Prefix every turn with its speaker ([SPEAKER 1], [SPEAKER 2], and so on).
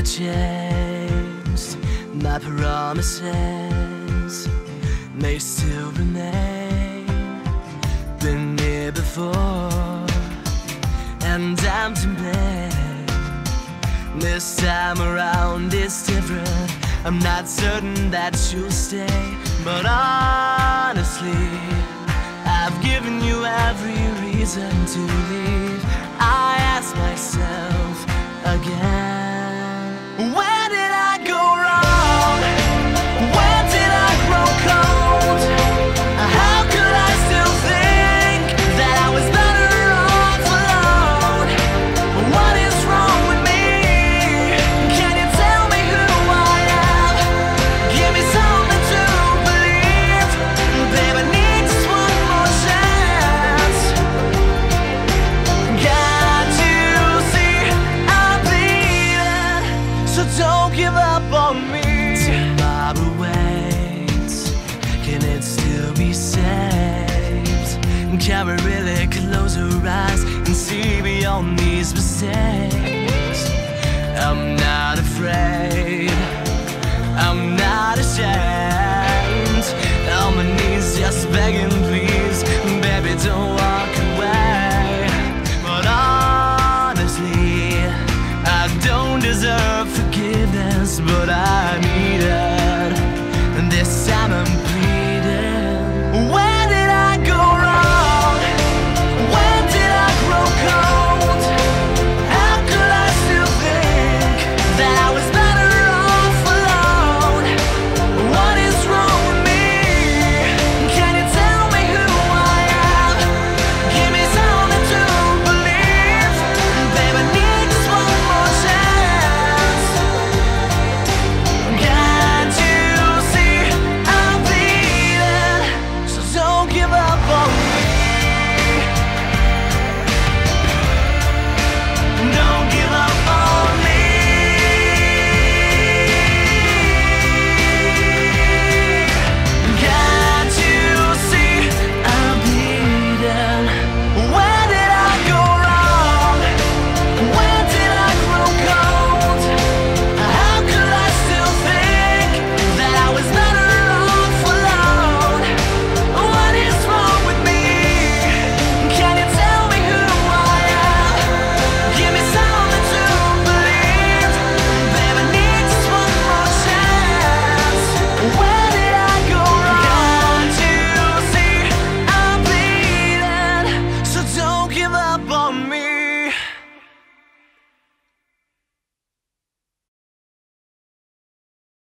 [SPEAKER 1] changed, my promises may still remain. Been here before, and I'm to blame. This time around it's different. I'm not certain that you'll stay, but honestly, I've given you every reason to leave. I ask myself again, where did I go wrong? Where did I grow cold? How could I still think that I was better off alone? What is wrong with me? Can you tell me who I am? Give me something to believe. Babe, I need just one more chance. Got to see I'm bleeding, so don't give up on me. Tomorrow waits, can it still be saved? Can we really close our eyes and see beyond these mistakes? I'm not afraid, I'm not ashamed. On my knees just begging please, baby don't walk away. But honestly, I don't deserve